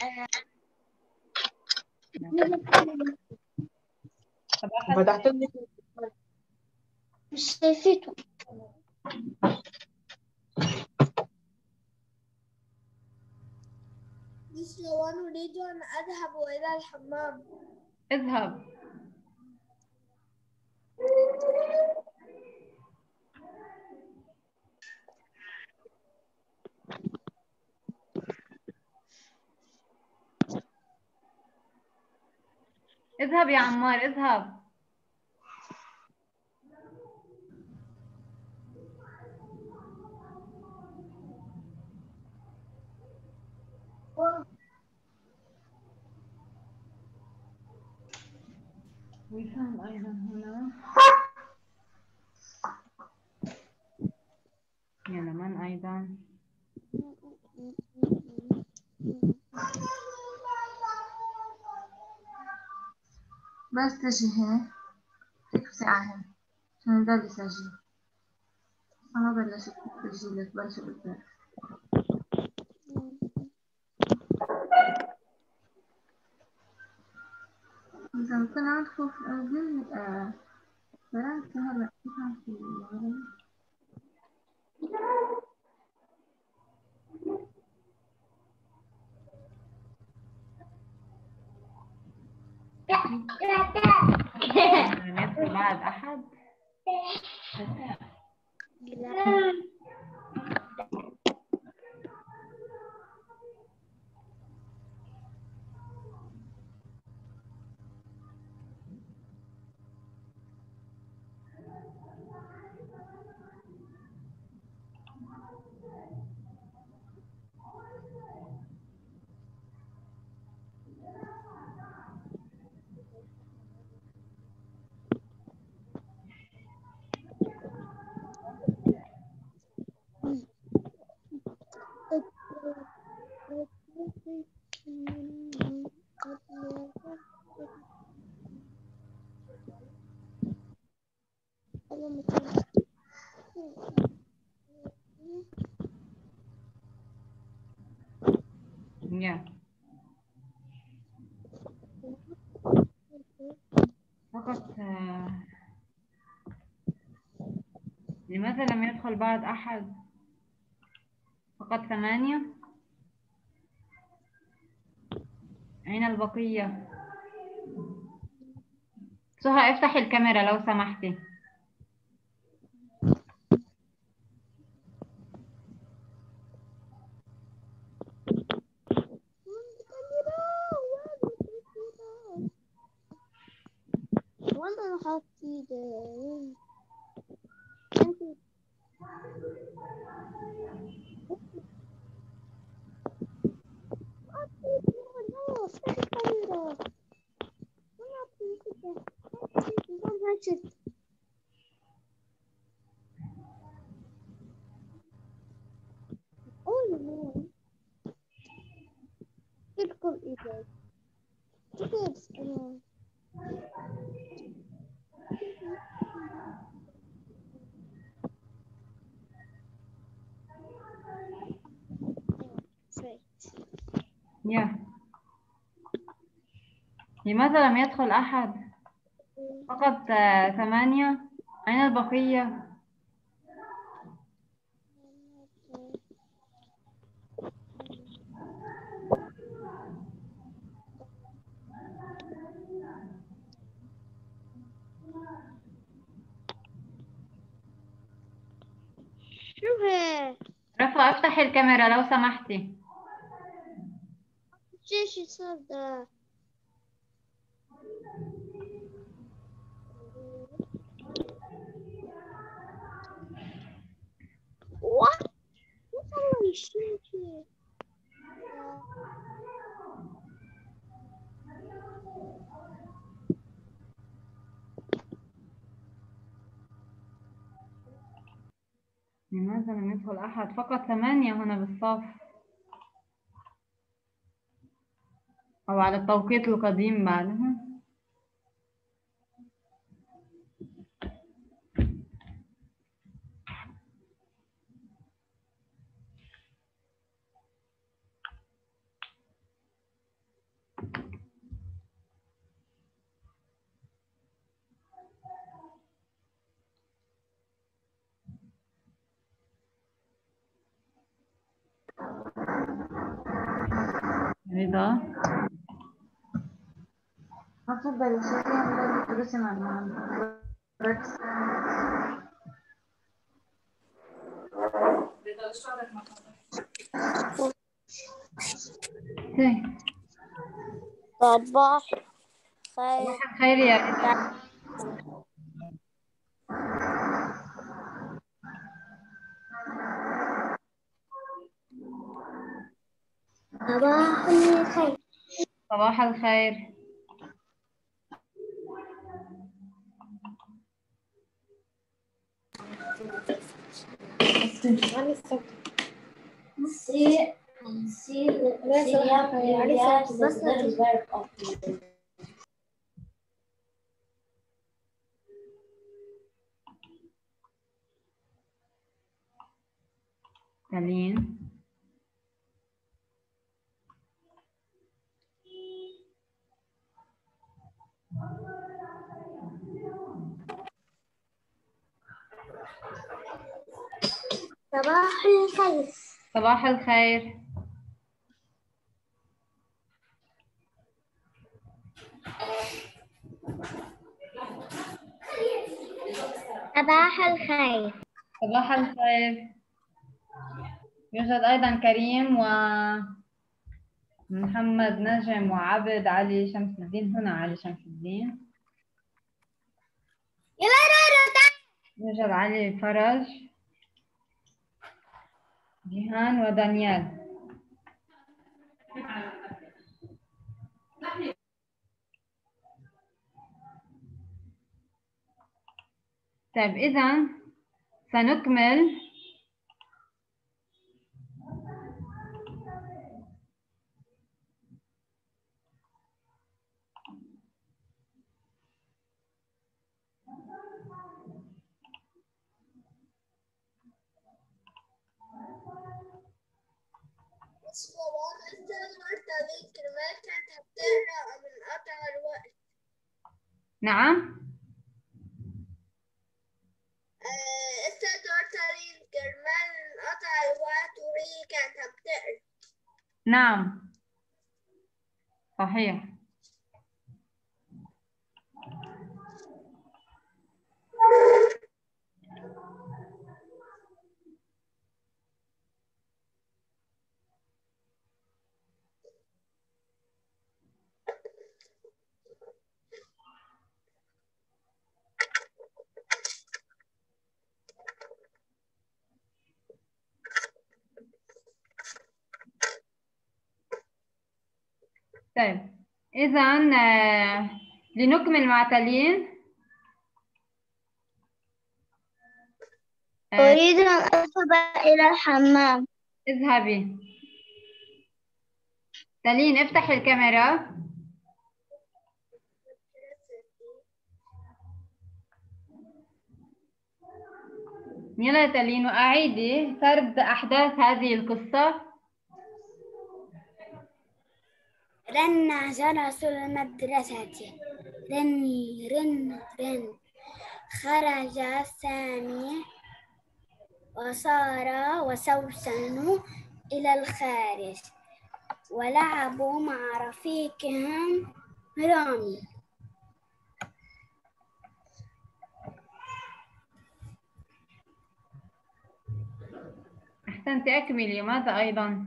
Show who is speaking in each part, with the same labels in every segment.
Speaker 1: طب أحد
Speaker 2: فتحت لك
Speaker 3: مش شايفته. مش لو أنا أريد أن أذهب إلى الحمام.
Speaker 1: اذهب. اذهب يا عمار اذهب. وسام أيضا هنا. يلمن أيضا.
Speaker 2: بس تجي هيك هيك ساعة هيك عشان يضل يسجل. أنا بلشت تسجيلك بلشت بالبيت. إذا كان عندكم قلبي فرنسا هلا كيف عم تقولي؟
Speaker 1: ندخل بعد أحد. يا فقط لماذا لم يدخل بعد أحد؟ فقط 8. أين البقية؟ سهى افتحي الكاميرا لو سمحتي.
Speaker 3: وانا حاطي ده
Speaker 1: يا لماذا لم يدخل أحد؟ فقط 8. أين البقية؟
Speaker 3: شو هي؟
Speaker 1: رفا افتحي الكاميرا لو سمحتي.
Speaker 3: ايش صار ده؟ What? Holy shit.
Speaker 1: لماذا لم يدخل أحد؟ فقط 8 هنا بالصف، أو على التوقيت القديم بعدها. رضا.
Speaker 2: تفضلي شوفي عم تدرسي معنا.
Speaker 3: صباح خير.
Speaker 1: صباح الخير يا رضا.
Speaker 3: صباح الخير.
Speaker 1: صباح الخير. تالين.
Speaker 3: صباح الخير.
Speaker 1: صباح الخير.
Speaker 3: صباح الخير.
Speaker 1: صباح الخير. يوجد أيضا كريم ومحمد نجم وعبد علي شمس الدين. هنا علي شمس الدين. يوجد علي فرج، جيهان ودانيال. طيب إذا سنكمل نعم. نعم صحيح. طيب إذا لنكمل مع تالين.
Speaker 3: أريد أن أذهب إلى الحمام.
Speaker 1: اذهبي. تالين افتحي الكاميرا. يلا يا تالين، وأعيدي سرد أحداث هذه القصة.
Speaker 3: رن جرس المدرسة. رن رن رن. خرج سامي وسارة وسوسن إلى الخارج ولعبوا مع رفيقهم رامي.
Speaker 1: أحسنت، أكملي. ماذا أيضا؟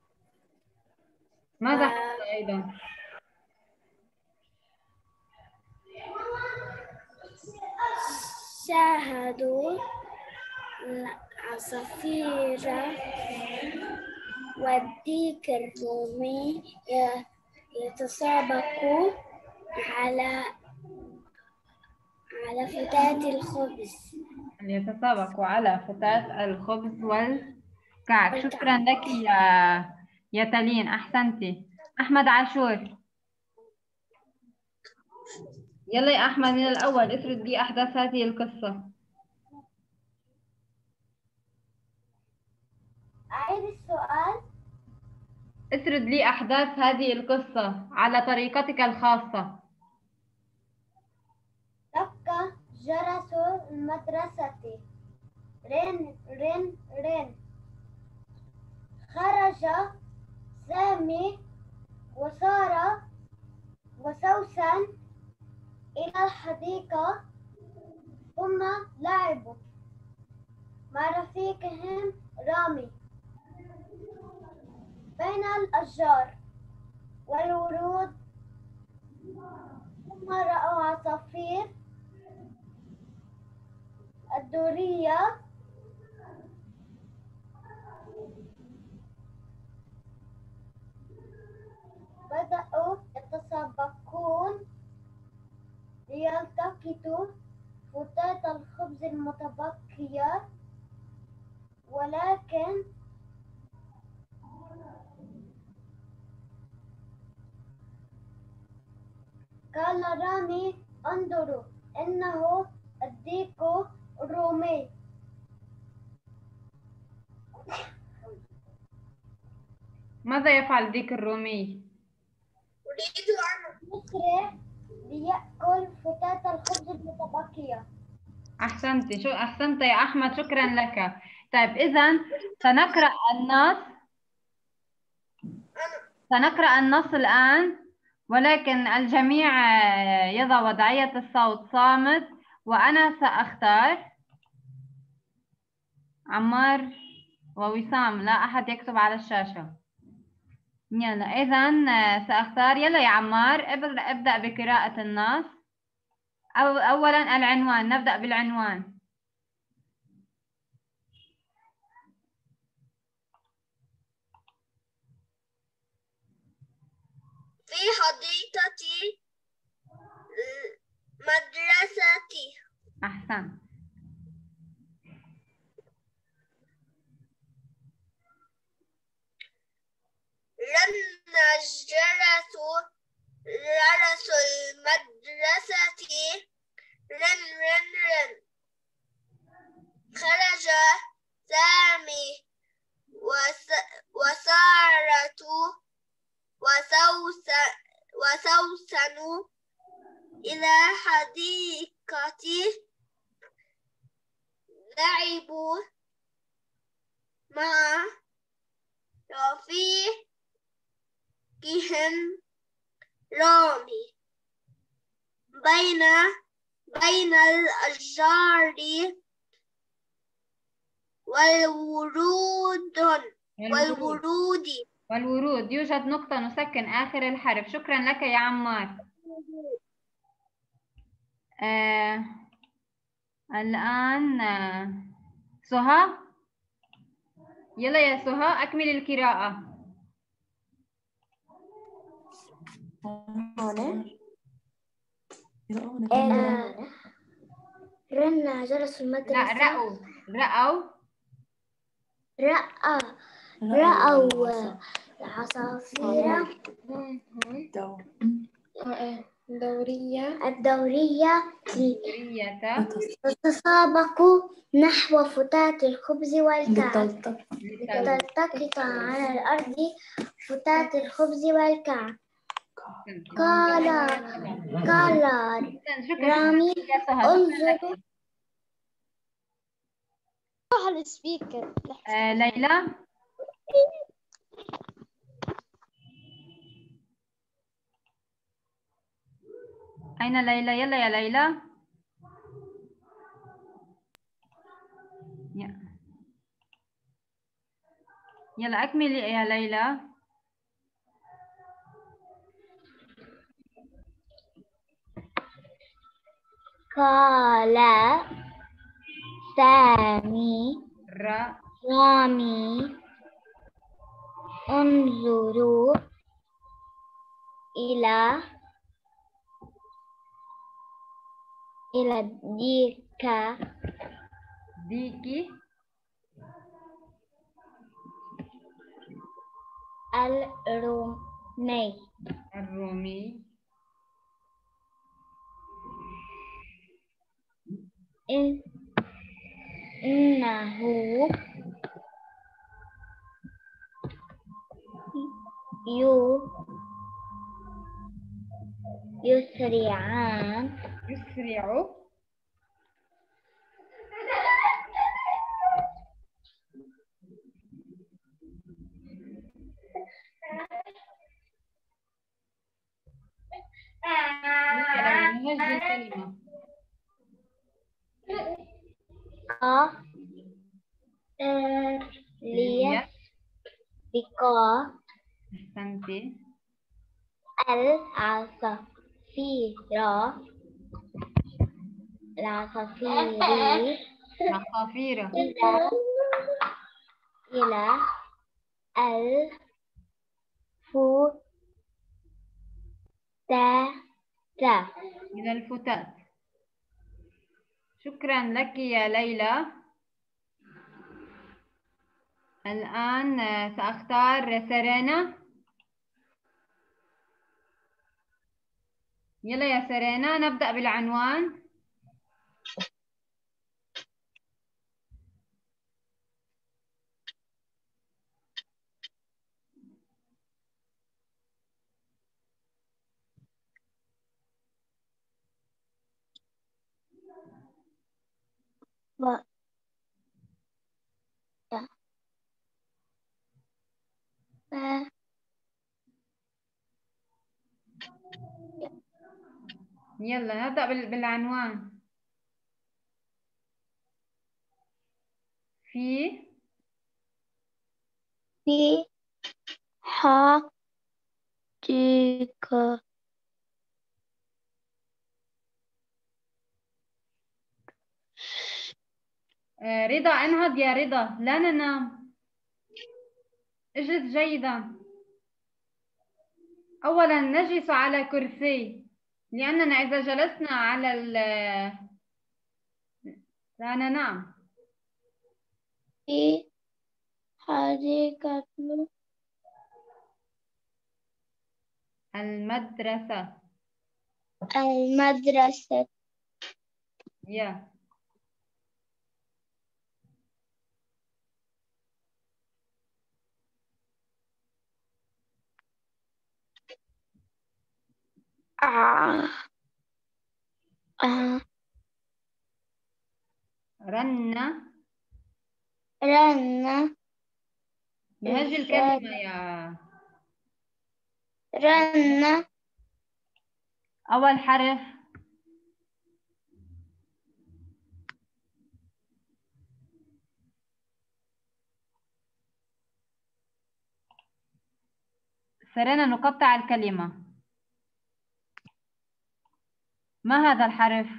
Speaker 1: ماذا حدث أيضا؟
Speaker 3: شاهدوا العصافير والديك الرومي يتسابقوا على فتاة الخبز.
Speaker 1: يتسابقوا على فتاة الخبز والكعك. شكرا لك يا تالين، أحسنتي. أحمد عاشور، يلا يا أحمد من الأول اسرد لي أحداث هذه القصة.
Speaker 3: أعيد السؤال.
Speaker 1: اسرد لي أحداث هذه القصة على طريقتك الخاصة.
Speaker 3: دق جرس المدرسة. رن رن رن. خرج سامي وسارة وسوسن إلى الحديقة، ثم لعبوا مع رفيقهم رامي بين الأشجار والورود، ثم رأوا عصافير الدورية بدأوا يتسابقون ليلتقطوا فتات الخبز المتبقية، ولكن قال رامي: انظروا، إنه الديك الرومي.
Speaker 1: ماذا يفعل الديك الرومي؟
Speaker 3: أريد أن يسرع ليأكل فتات الخبز المتبقية.
Speaker 1: أحسنت يا أحمد، شكرا لك. طيب إذا سنقرأ النص الآن، ولكن الجميع يضع وضعية الصوت صامت، وأنا سأختار. عمار ووسام، لا أحد يكتب على الشاشة. يلا إذا سأختار. يلا يا عمار ابدأ بقراءة النص. أولا العنوان، نبدأ بالعنوان.
Speaker 3: في حديقة مدرستي.
Speaker 1: أحسن.
Speaker 3: رن جرس المدرسة. رن رن رن. خرج سامي وسارة وسوسن إلى حديقة، لعبوا مع رفيقهم رامي بين الأشجار والورود.
Speaker 1: يوجد نقطة نسكن آخر الحرف. شكرا لك يا عمار. الآن سهى، يلا يا سهى أكمل القراءة.
Speaker 3: رن جرس المدرسة.
Speaker 1: لا،
Speaker 3: رأوا العصافير الدورية تتسابقوا نحو فتات الخبز والكعك، لتلتقط على الأرض فتات الخبز والكعك. قال رامي: انظروا.
Speaker 1: ليلى، أين ليلى؟ يلا يا ليلى. يلا أكملي يا ليلى.
Speaker 3: قال سامي رامي: انظروا إلى
Speaker 1: ديكي الرومي
Speaker 3: إنه يسرع
Speaker 1: نهج الكلمة.
Speaker 3: ليس بقاء
Speaker 1: أحسنتي.
Speaker 3: العصافير
Speaker 1: عصافير.
Speaker 3: إلى الفتاة.
Speaker 1: إلى الفتاة. شكرا لك يا ليلى. الآن سأختار سيرينا. يلا يا سيرينا نبدأ بالعنوان. يلا نبدأ بالعنوان. في
Speaker 3: حديقة.
Speaker 1: رضا انهض يا رضا، لا ننام. اجلس جيدا. أولا نجلس على كرسي، لأننا إذا جلسنا على لا ننام.
Speaker 3: في حديقة
Speaker 1: المدرسة.
Speaker 3: المدرسة.
Speaker 1: يا رن. نهج الكلمة يا
Speaker 3: رن.
Speaker 1: أول حرف سرنا نقطع الكلمة. ما هذا الحرف؟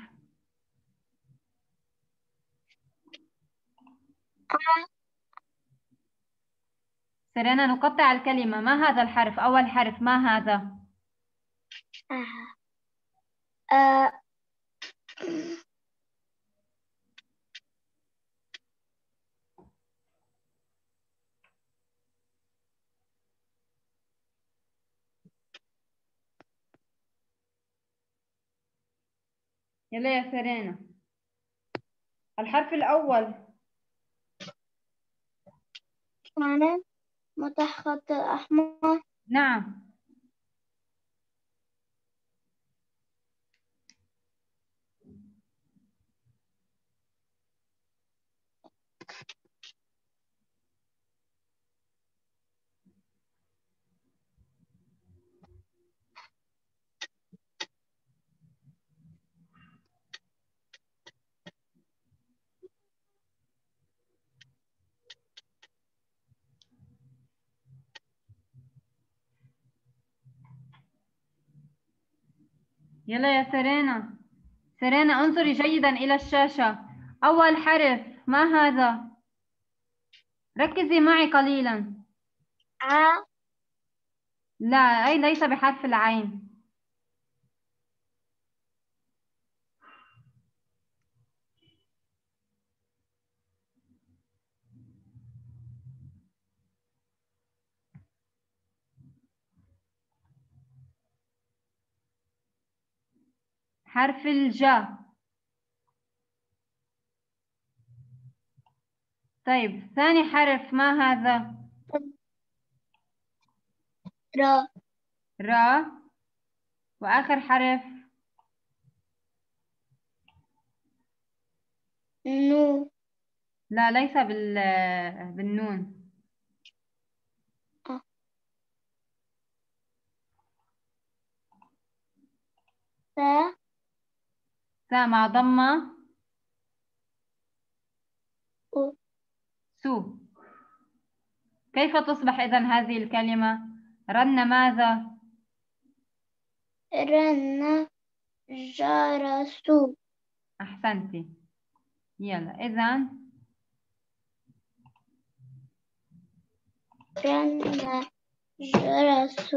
Speaker 1: سرنا نقطع الكلمة. ما هذا الحرف؟ أول حرف ما هذا؟ يلا يا سرينا. الحرف الأول.
Speaker 3: كان متخط أحمر.
Speaker 1: نعم. يلا يا سرينا. سرينا انظري جيدا إلى الشاشة. أول حرف ما هذا؟ ركزي معي قليلا. لا، أي ليس بحرف العين. حرف الجاء. طيب ثاني حرف ما هذا؟ را. وآخر حرف
Speaker 3: نو.
Speaker 1: لا، ليس بالنون. سا مع ضمة سو. كيف تصبح إذن هذه الكلمة؟ رن ماذا؟
Speaker 3: رن جرس.
Speaker 1: أحسنتي. يلا إذن
Speaker 3: رن جرس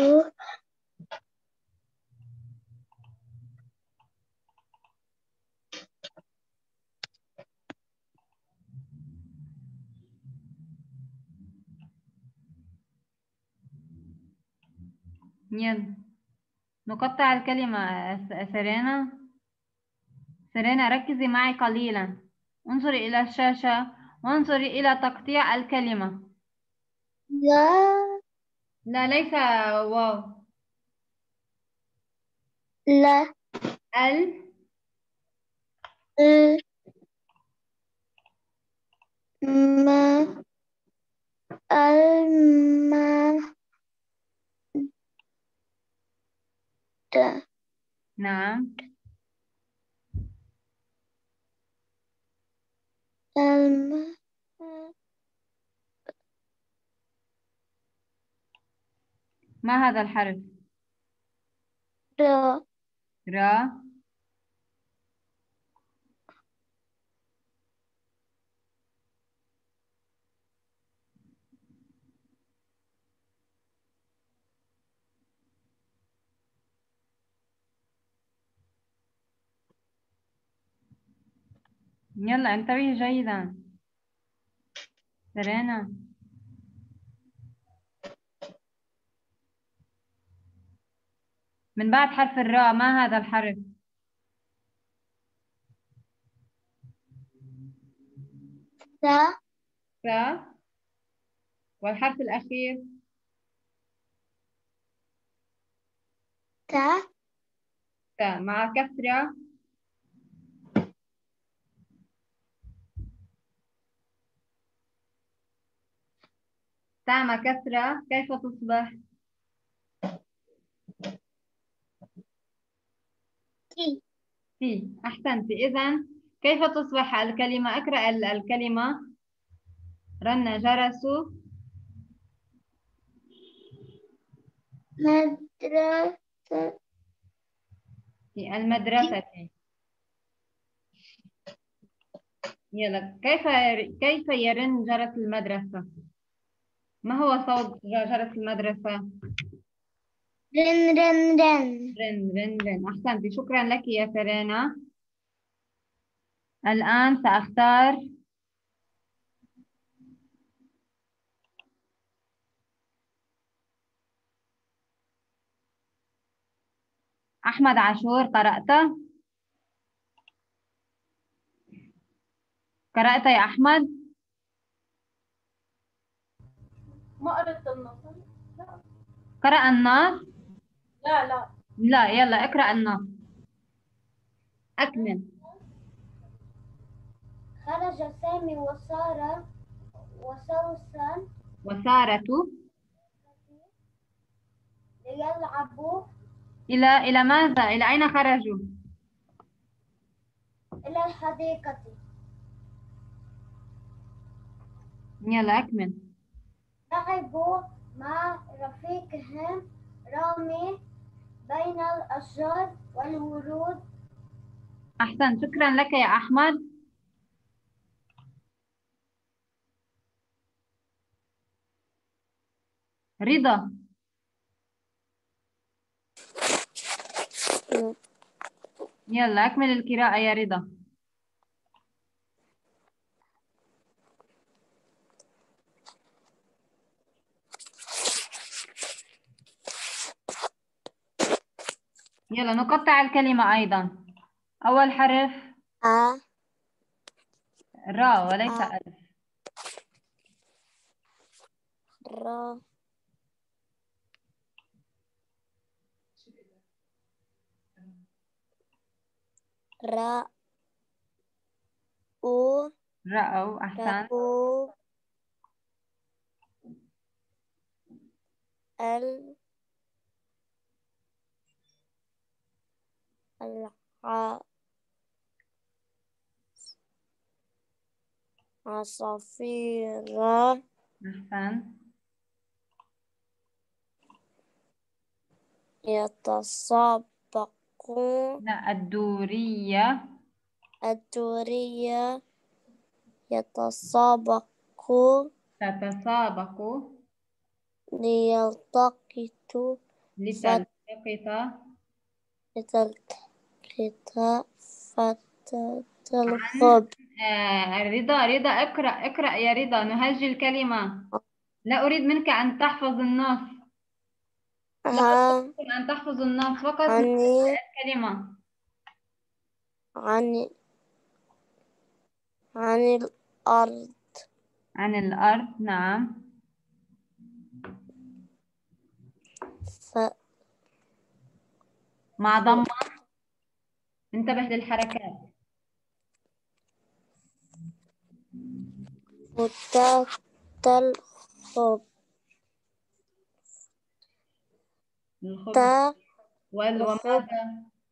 Speaker 1: يلا نقطع الكلمة. سيرينا، سيرينا ركزي معي قليلا، انظري إلى الشاشة وانظري إلى تقطيع الكلمة.
Speaker 3: لا
Speaker 1: لا ليس واو.
Speaker 3: لا
Speaker 1: ال
Speaker 3: ما المادة.
Speaker 1: نعم. ما هذا الحرف؟
Speaker 3: را.
Speaker 1: را. يلا انتبهي جيدا سيرينا. من بعد حرف الراء ما هذا الحرف؟
Speaker 3: سا.
Speaker 1: را. والحرف الأخير؟
Speaker 3: تا.
Speaker 1: تا مع كسرة. تا مع كسرة كيف تصبح؟
Speaker 3: تي.
Speaker 1: تي. أحسنت. إذن كيف تصبح الكلمة؟ أقرأ الكلمة. رن جرس
Speaker 3: مدرسة.
Speaker 1: في المدرسة. يلا كيف يرن جرس المدرسة؟ ما هو صوت جرس المدرسة؟
Speaker 3: رن رن رن.
Speaker 1: رن رن رن. أحسنت. شكرا لك يا سيرينا. الآن سأختار أحمد عاشور. قرأت يا أحمد؟
Speaker 4: ما قرأت النص.
Speaker 1: قرأ النص؟
Speaker 4: لا
Speaker 1: لا. يلا اقرأ النص. أكمل.
Speaker 3: خرج سامي وسوسن
Speaker 1: وسارة
Speaker 3: ليلعبوا
Speaker 1: إلى ماذا؟ إلى أين خرجوا؟
Speaker 3: إلى الحديقة.
Speaker 1: يلا أكمل.
Speaker 3: لعبوا مع رفيقهم رامي بين الأشجار والورود.
Speaker 1: أحسن. شكرا لك يا أحمد. رضا. يلا أكمل القراءة يا رضا. يلا نقطع الكلمة أيضا. أول حرف را وليس ألف.
Speaker 3: را. را. أو.
Speaker 1: رأوا. أحسن.
Speaker 3: رأو. ال. العصافير
Speaker 1: أحسن.
Speaker 3: يتسابقون.
Speaker 1: لا، الدورية.
Speaker 3: الدورية يتسابقون.
Speaker 1: تتسابق.
Speaker 3: ليلتقطوا.
Speaker 1: لتلتقط.
Speaker 3: فتاة الخبز.
Speaker 1: رضا اقرأ يا رضا، نهج الكلمة. لا أريد منك أن تحفظ النص. لا أريد أن تحفظ النص، فقط نهج الكلمة.
Speaker 3: عن الأرض.
Speaker 1: عن الأرض، نعم. مع ضمة. انتبه للحركات.
Speaker 3: فتاة الخبز.
Speaker 1: الخبز. وماذا؟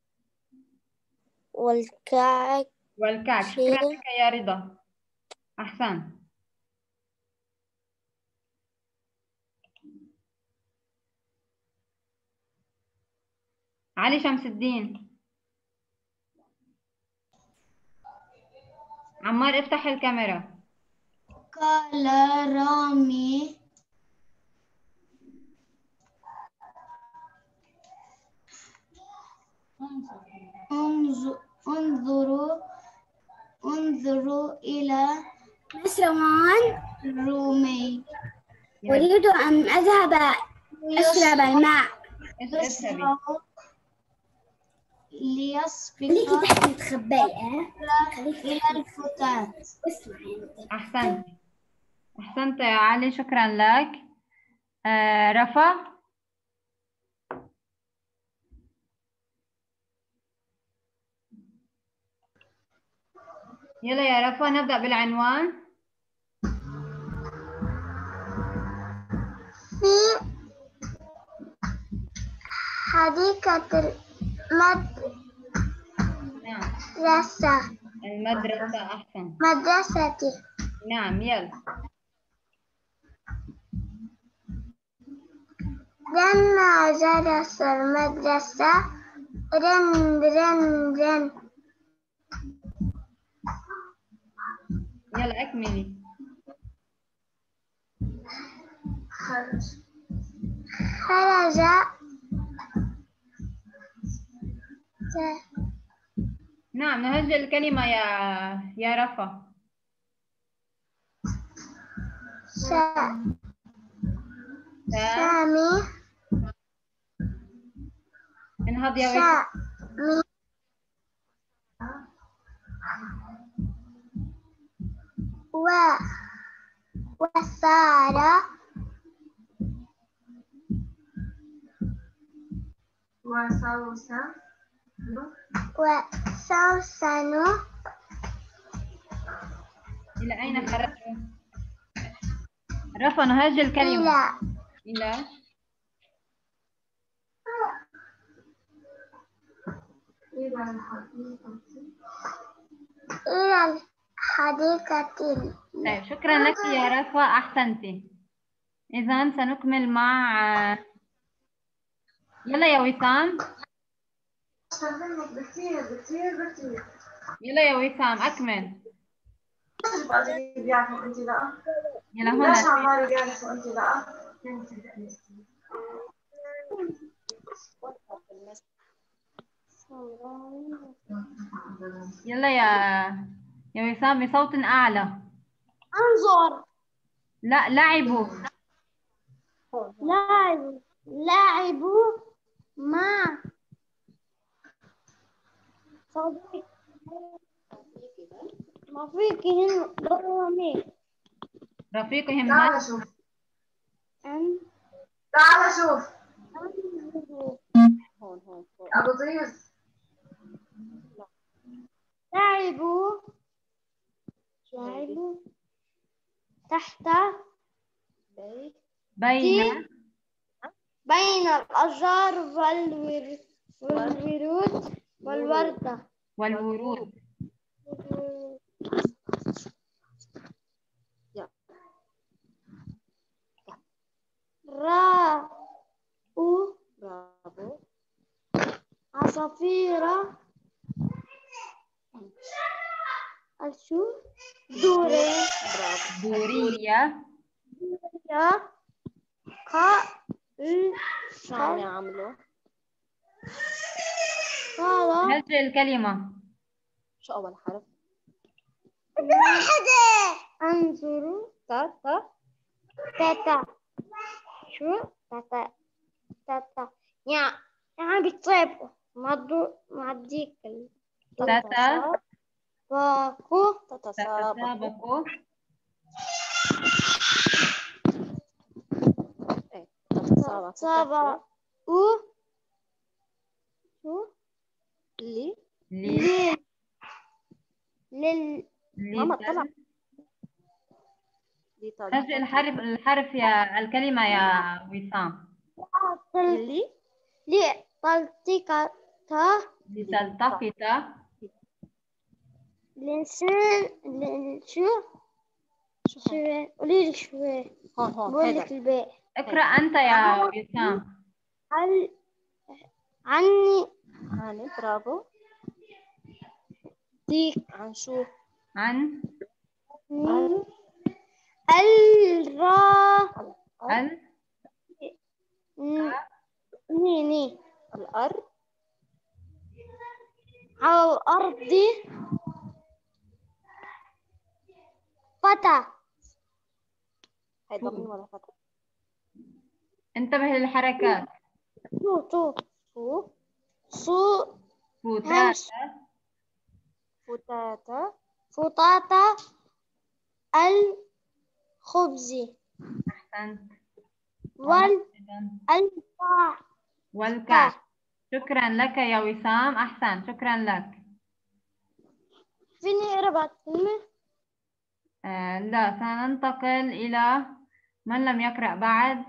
Speaker 3: والكعك.
Speaker 1: شكرا لك يا رضا، أحسن. علي شمس الدين. عمار افتح الكاميرا.
Speaker 5: قال رامي انظروا إلى مس روان رومي. أريد أن أذهب أشرب الماء. ليسبق تحت متخبية إلى الفتاة.
Speaker 1: أحسنت يا علي، شكرا لك. رفا. يلا يا رفا، نبدأ بالعنوان.
Speaker 5: في حديقة
Speaker 1: المدرسة. أحسن.
Speaker 5: مدرستي.
Speaker 1: نعم، يلا.
Speaker 5: لما جرس المدرسة رن رن رن.
Speaker 1: يلا أكملي.
Speaker 5: خرج
Speaker 1: نعم، نهج الكلمة يا رفا.
Speaker 5: سامي.
Speaker 1: انهض يا وسام.
Speaker 5: وسارة وسوسن.
Speaker 1: إلى أين خرجوا؟ رفا، نهج الكلمة. إلى
Speaker 5: الحديقة.
Speaker 1: طيب، شكرا لك يا رفا، أحسنتي. إذا سنكمل مع يلا يا وسام. يلا يا وسام، أكمل. يلا هنا. يلا يا وسام بصوت أعلى.
Speaker 3: انظر.
Speaker 1: لا، لعبوا.
Speaker 3: لعبوا مع رفيقهم رامي.
Speaker 1: رفيقهم.
Speaker 5: تعال شوف أبو ضيوف.
Speaker 3: لعبوا تحت بين الأشجار والورود
Speaker 5: والوردة
Speaker 1: والورود.
Speaker 5: برافو. عصافيرة. شو؟ دورة.
Speaker 1: دورية.
Speaker 2: شو عم يعملوا؟
Speaker 1: هجر الكلمة.
Speaker 2: شو أول حرف؟
Speaker 5: واحدة. انظروا.
Speaker 2: تاتا.
Speaker 5: تاتا. شو؟ تاتا. تاتا. يعني بتصيبوا مع الديك.
Speaker 1: تاتا.
Speaker 5: باكو.
Speaker 1: تتسابقوا.
Speaker 5: تتسابقوا. شو؟
Speaker 2: ماما طلع.
Speaker 1: هجر الحرف يا الكلمة يا وسام.
Speaker 5: لتلتقط.
Speaker 1: لتلتقط.
Speaker 5: لنسان. شو؟ قولي لي شوي.
Speaker 2: هون
Speaker 5: بقول لك الباقي.
Speaker 1: اقرأ أنت يا وسام.
Speaker 2: عني. برافو.
Speaker 5: ديك.
Speaker 2: عن شو؟
Speaker 1: عن
Speaker 2: الأرض.
Speaker 5: على الأرض. فتى.
Speaker 2: هي ضمن ولا فتى؟
Speaker 1: انتبه للحركات.
Speaker 2: فتاتة.
Speaker 5: فتاتة. الخبز.
Speaker 1: أحسنت.
Speaker 5: والكعك.
Speaker 1: شكرا لك يا وسام. أحسن. شكرا لك.
Speaker 5: فيني أقرأ بعد كلمة؟
Speaker 1: لا، سننتقل إلى من لم يقرأ بعد.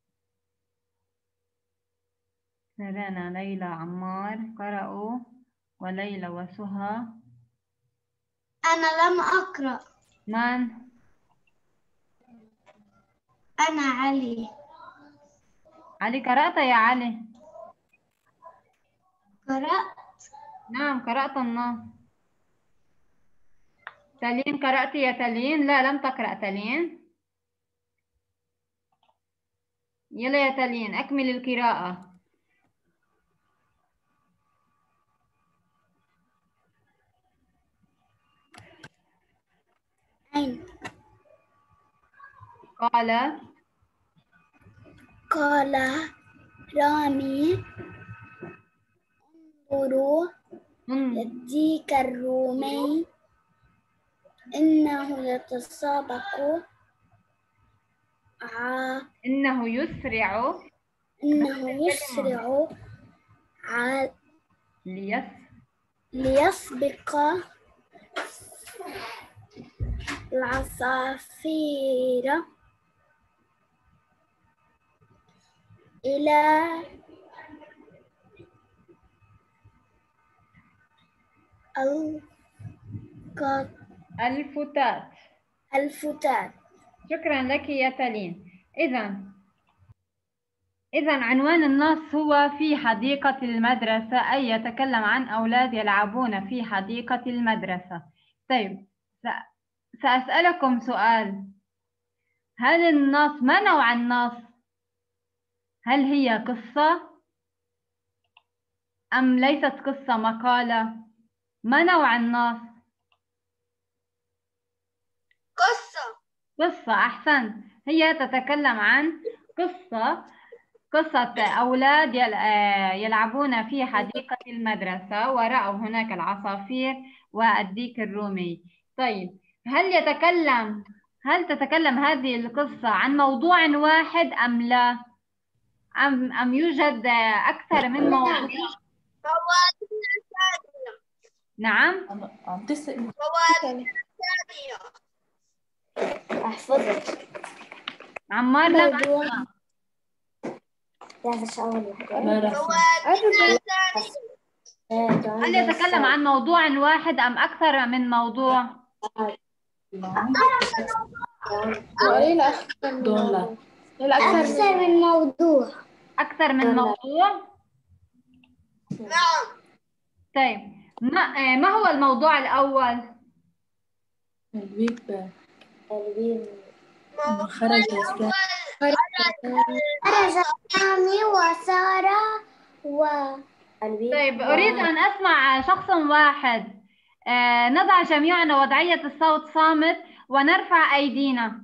Speaker 1: سرانا ليلى عمار قرأوا، وليلى وسهى.
Speaker 5: أنا لم أقرأ.
Speaker 1: من؟
Speaker 5: أنا علي.
Speaker 1: علي قرأت يا علي؟
Speaker 5: قرأت.
Speaker 1: نعم قرأت النص. تالين قرأت يا تالين؟ لا، لم تقرأ تالين. يلا يا تالين أكمل القراءة.
Speaker 5: أين؟ قال رامي انظروا للديك الرومي إنه يتسابق.
Speaker 1: إنه يسرع.
Speaker 5: ليسبق العصافير إلى الفتات.
Speaker 1: شكرا لك يا تالين. إذا عنوان النص هو في حديقة المدرسة، أي يتكلم عن أولاد يلعبون في حديقة المدرسة. طيب، سأسألكم سؤال. ما نوع النص؟ هل هي قصة أم ليست قصة، مقالة؟ ما نوع النص؟ قصة. أحسنت. هي تتكلم عن قصة أولاد يلعبون في حديقة المدرسة ورأوا هناك العصافير والديك الرومي. طيب، هل تتكلم هذه القصة عن موضوع واحد أم لا؟ أم يوجد أكثر من موضوع؟ نعم.
Speaker 5: أحفظك.
Speaker 1: عمار لم أسمع. هل يتكلم عن موضوع واحد أم أكثر من موضوع؟
Speaker 5: أكثر من موضوع.
Speaker 1: أكثر من موضوع؟ طيب ما هو الموضوع الأول؟
Speaker 5: خرج سامي وسارة
Speaker 1: طيب أريد أن أسمع شخص واحد. نضع جميعنا وضعية الصوت صامت ونرفع أيدينا.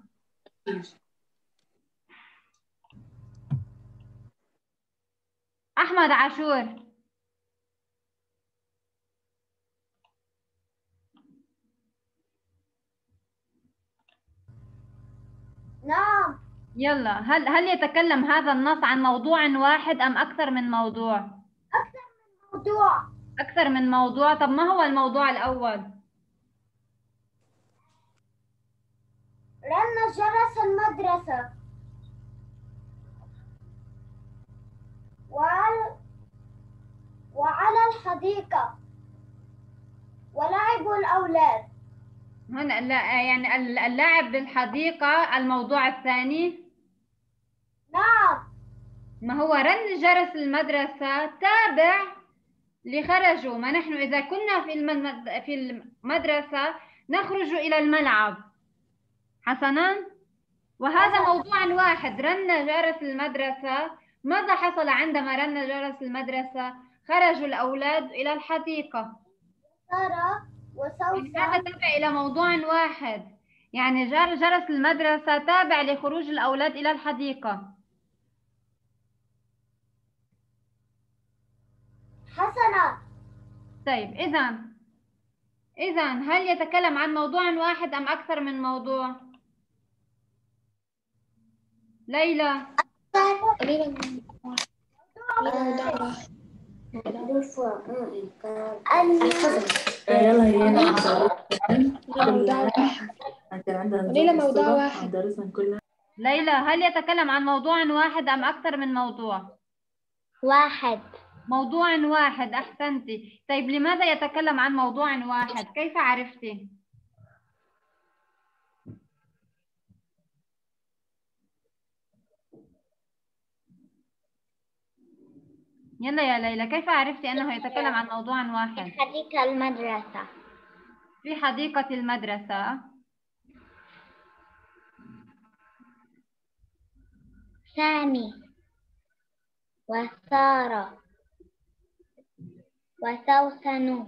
Speaker 1: أحمد عاشور.
Speaker 3: نعم.
Speaker 1: يلا، هل يتكلم هذا النص عن موضوع واحد أم أكثر من موضوع؟
Speaker 3: موضوع.
Speaker 1: أكثر من موضوع. طب ما هو الموضوع الأول؟
Speaker 3: رن جرس المدرسة وعلى الحديقة ولعبوا الأولاد.
Speaker 1: هنا يعني اللعب بالحديقة الموضوع الثاني.
Speaker 3: نعم.
Speaker 1: ما هو رن جرس المدرسة تابع لخرجوا. ما نحن إذا كنا في المدرسة نخرج إلى الملعب. حسنا، وهذا موضوع واحد. رن جرس المدرسة. ماذا حصل عندما رن جرس المدرسة؟ خرجوا الأولاد إلى الحديقة.
Speaker 3: سارة وسوسن.
Speaker 1: هذا تابع إلى موضوع واحد، يعني جرس المدرسة تابع لخروج الأولاد إلى الحديقة.
Speaker 3: حسنا.
Speaker 1: طيب إذا هل يتكلم عن موضوع واحد أم أكثر من موضوع؟ ليلى. ليلى، هل يتكلم عن موضوع واحد أم أكثر من موضوع؟
Speaker 5: واحد.
Speaker 1: موضوع واحد، أحسنتي. طيب لماذا يتكلم عن موضوع واحد؟ كيف عرفتي؟ يلا يا ليلى، كيف عرفتي أنه يتكلم عن موضوع واحد؟
Speaker 5: في حديقة المدرسة.
Speaker 1: في حديقة المدرسة.
Speaker 5: سامي وسارة وسوسن.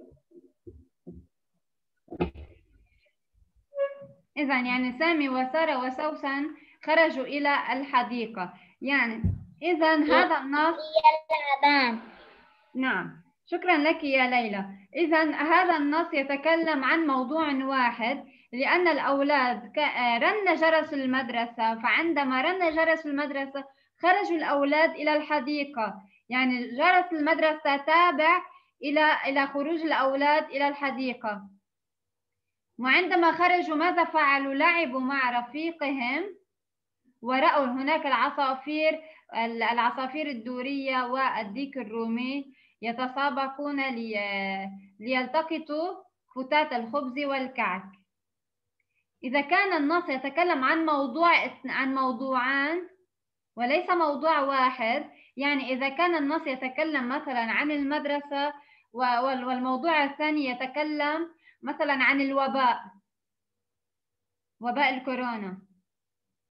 Speaker 1: إذا يعني سامي وسارة وسوسن خرجوا إلى الحديقة. يعني إذا هذا النص
Speaker 5: يلعبان.
Speaker 1: نعم، شكرا لك يا ليلى. إذا هذا النص يتكلم عن موضوع واحد، لأن الأولاد رن جرس المدرسة، فعندما رن جرس المدرسة خرجوا الأولاد إلى الحديقة. يعني جرس المدرسة تابع إلى خروج الأولاد إلى الحديقة. وعندما خرجوا ماذا فعلوا؟ لعبوا مع رفيقهم ورأوا هناك العصافير الدورية والديك الرومي يتسابقون ليلتقطوا فتات الخبز والكعك. إذا كان النص يتكلم عن موضوعان وليس موضوع واحد، يعني إذا كان النص يتكلم مثلا عن المدرسة والموضوع الثاني يتكلم مثلا عن الوباء، وباء الكورونا،